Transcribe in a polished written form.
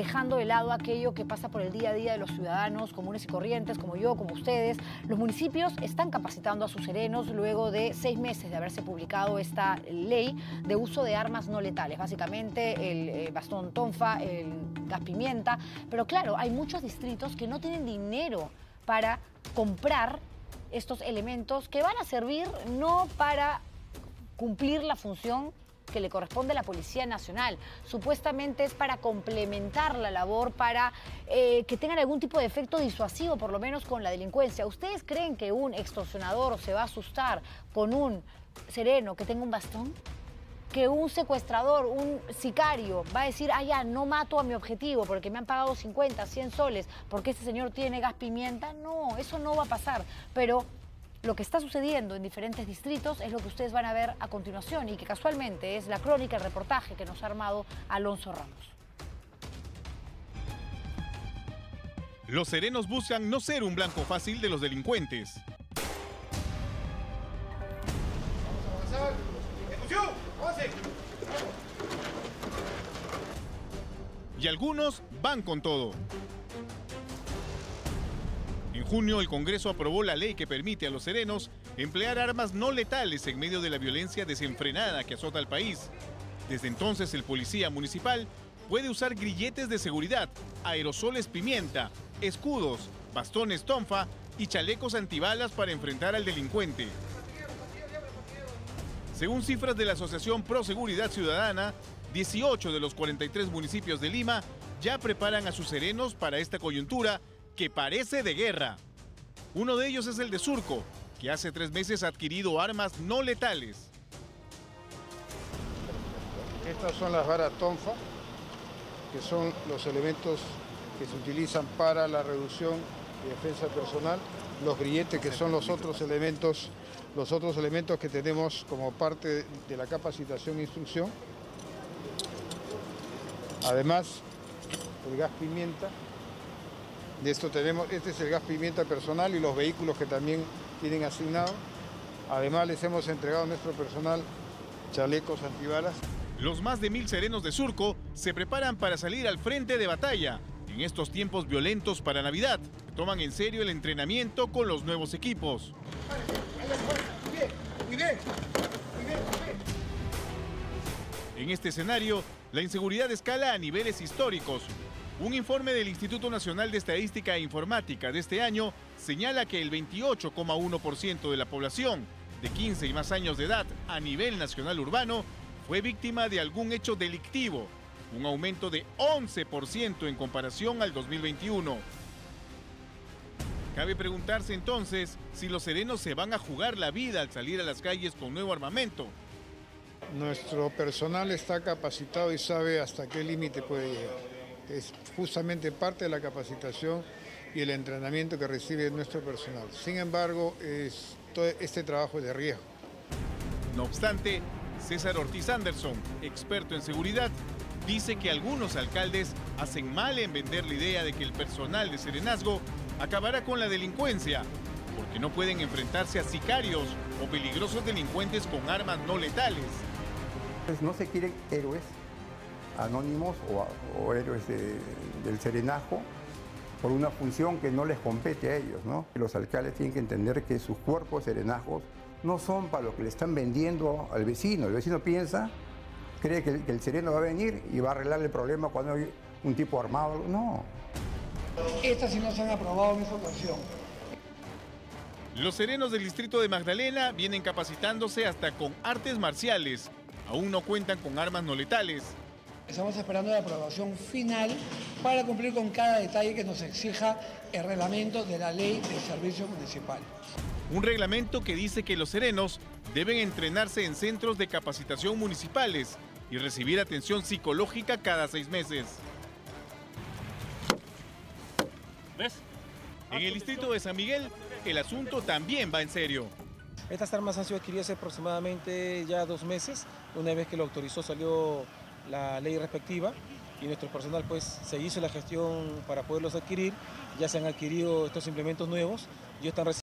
dejando de lado aquello que pasa por el día a día de los ciudadanos comunes y corrientes, como yo, como ustedes. Los municipios están capacitando a sus serenos luego de 6 meses de haberse publicado esta ley de uso de armas no letales, básicamente el bastón tonfa, el gas pimienta, pero claro, hay muchos distritos que no tienen dinero para comprar estos elementos que van a servir no para cumplir la función que le corresponde a la Policía Nacional. Supuestamente es para complementar la labor, para que tengan algún tipo de efecto disuasivo, por lo menos con la delincuencia. ¿Ustedes creen que un extorsionador se va a asustar con un sereno que tenga un bastón? ¿Que un secuestrador, un sicario va a decir, ah, ya, no mato a mi objetivo porque me han pagado 50, 100 soles porque este señor tiene gas pimienta? No, eso no va a pasar. Pero lo que está sucediendo en diferentes distritos es lo que ustedes van a ver a continuación y que casualmente es la crónica, el reportaje que nos ha armado Alonso Ramos. Los serenos buscan no ser un blanco fácil de los delincuentes. Vamos a avanzar. ¡Ejecución! ¡Avance! Y algunos van con todo. En junio, el Congreso aprobó la ley que permite a los serenos emplear armas no letales en medio de la violencia desenfrenada que azota al país. Desde entonces, el policía municipal puede usar grilletes de seguridad, aerosoles pimienta, escudos, bastones tonfa y chalecos antibalas para enfrentar al delincuente. Según cifras de la Asociación Pro Seguridad Ciudadana, 18 de los 43 municipios de Lima ya preparan a sus serenos para esta coyuntura que parece de guerra. Uno de ellos es el de Surco, que hace 3 meses ha adquirido armas no letales. Estas son las varas tonfa, que son los elementos que se utilizan para la reducción y defensa personal. Los grilletes, que son los otros elementos que tenemos como parte de la capacitación e instrucción. Además, el gas pimienta. De esto tenemos, este es el gas pimienta personal y los vehículos que también tienen asignado. Además, les hemos entregado a nuestro personal chalecos antibalas. Los más de 1000 serenos de Surco se preparan para salir al frente de batalla en estos tiempos violentos para Navidad. Toman en serio el entrenamiento con los nuevos equipos. En este escenario, la inseguridad escala a niveles históricos. Un informe del Instituto Nacional de Estadística e Informática de este año señala que el 28,1% de la población de 15 y más años de edad a nivel nacional urbano fue víctima de algún hecho delictivo, un aumento de 11% en comparación al 2021. Cabe preguntarse entonces si los serenos se van a jugar la vida al salir a las calles con nuevo armamento. Nuestro personal está capacitado y sabe hasta qué límite puede llegar. Es justamente parte de la capacitación y el entrenamiento que recibe nuestro personal. Sin embargo, todo este trabajo es de riesgo. No obstante, César Ortiz Anderson, experto en seguridad, dice que algunos alcaldes hacen mal en vender la idea de que el personal de serenazgo acabará con la delincuencia, porque no pueden enfrentarse a sicarios o peligrosos delincuentes con armas no letales. Pues no se quieren héroes anónimos o héroes del serenazgo por una función que no les compete a ellos, ¿no? Los alcaldes tienen que entender que sus cuerpos de serenazgos no son para lo que le están vendiendo al vecino. El vecino cree que el sereno va a venir y va a arreglar el problema cuando hay un tipo armado. No. Estas sí no se han aprobado en esta ocasión. Los serenos del distrito de Magdalena vienen capacitándose hasta con artes marciales. Aún no cuentan con armas no letales. Estamos esperando la aprobación final para cumplir con cada detalle que nos exija el reglamento de la ley del servicio municipal. Un reglamento que dice que los serenos deben entrenarse en centros de capacitación municipales y recibir atención psicológica cada 6 meses. ¿Ves? En el distrito de San Miguel, el asunto también va en serio. Estas armas han sido adquiridas hace aproximadamente ya 2 meses. Una vez que lo autorizó salió la ley respectiva y nuestro personal pues se hizo la gestión para poderlos adquirir. Ya se han adquirido estos implementos nuevos y están recibiendo